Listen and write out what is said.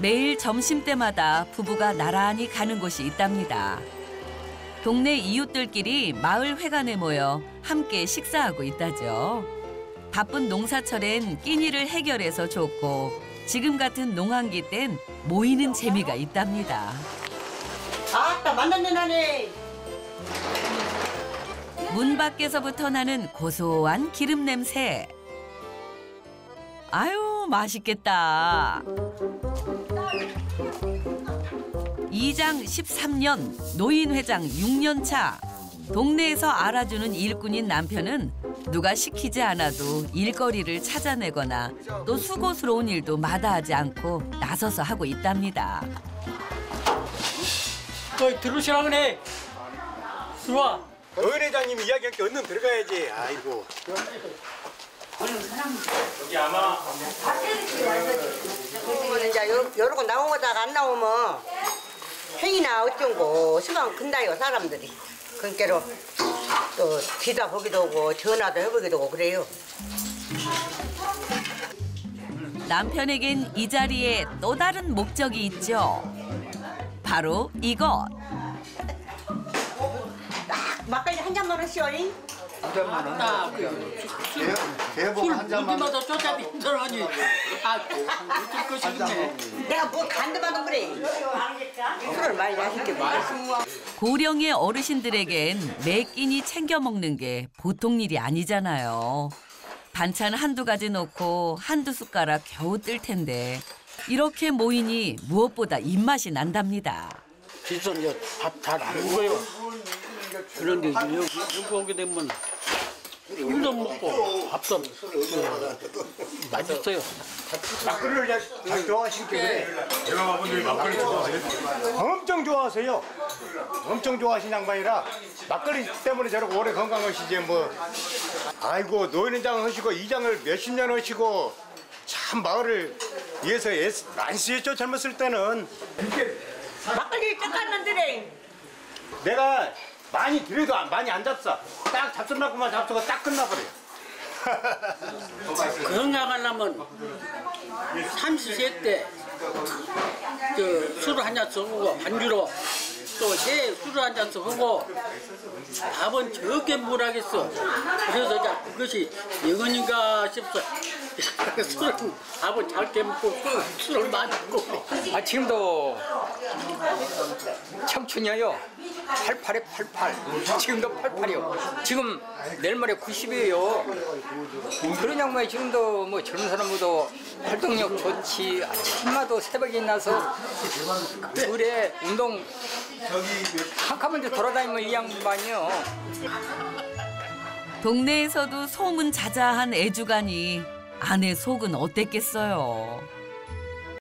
매일 점심때마다 부부가 나란히 가는 곳이 있답니다. 동네 이웃들끼리 마을 회관에 모여 함께 식사하고 있다죠. 바쁜 농사철엔 끼니를 해결해서 좋고 지금 같은 농한기 땐 모이는 재미가 있답니다. 아따 만났네 나네. 문 밖에서부터 나는 고소한 기름 냄새. 아유, 맛있겠다. 이장 13년, 노인회장 6년 차. 동네에서 알아주는 일꾼인 남편은 누가 시키지 않아도 일거리를 찾아내거나 또 수고스러운 일도 마다하지 않고 나서서 하고 있답니다. 들어오시라 그래. 들어와. 노인 회장님 이야기할게 얼른 들어가야지. 아이고. 여기 아마 이제 요러고 나오다가 안 나오면 행이나 어쩐고 시간 근다요 사람들이. 그러니까 또 뒤다 보기도 하고 전화도 해보기도 하고 그래요. 남편에겐 이 자리에 또 다른 목적이 있죠. 바로 이것. 막걸리 한 잔만 하시오잉? 한 잔만 원. 대본 한 잔만. 우리마다 쪼잡이 힘들어하니. 어쩔 것이 없네. 내가 뭐 간드만은 그래. 술을 많이 마실게 뭐. 고령의 어르신들에겐 매 끼니 챙겨 먹는 게 보통 일이 아니잖아요. 반찬 한두 가지 넣고 한두 숟가락 겨우 뜰 텐데 이렇게 모이니 무엇보다 입맛이 난답니다. 진짜 밥 잘 안 먹어요. 그런데 여기 오게 되면 술도 먹고 밥도 맛있어요. 막걸리를 잘 좋아하시게 그래. 제가 아버님이 막걸리 좋아하세요? 엄청 좋아하세요. 엄청 좋아하시는 양반이라 막걸리 때문에 저렇게 오래 건강하시지 뭐. 아이고 노인회장 하시고 이장을 몇십 년 하시고 참 마을을 위해서 많이 쓰였죠 젊었을 때는. 막걸리 깎았는데 내가 많이 들여도 많이 안 잡숴. 딱 잡숴놓고만 잡수고 딱 끝나버려요. 건강하려면 30세 때 술을 한 잔씩 하고 반주로 또 새 술을 한 잔씩 하고 밥은 적게 먹으라겠어. 그래서 이제 그것이 영원인가 싶어. 밥은 작게 먹고 술을 많이 먹고. 지금도 청춘이에요. 88에 88. 지금도 88이요. 지금 내일 모레 90이에요. 그런 양반이 지금도 뭐 젊은 사람보다 활동력 좋지. 아침마다 새벽에 나서 둘에 운동 한 칸만 돌아다니면 이 양반이요. 동네에서도 소문자자한 애주가니 아내 속은 어땠겠어요.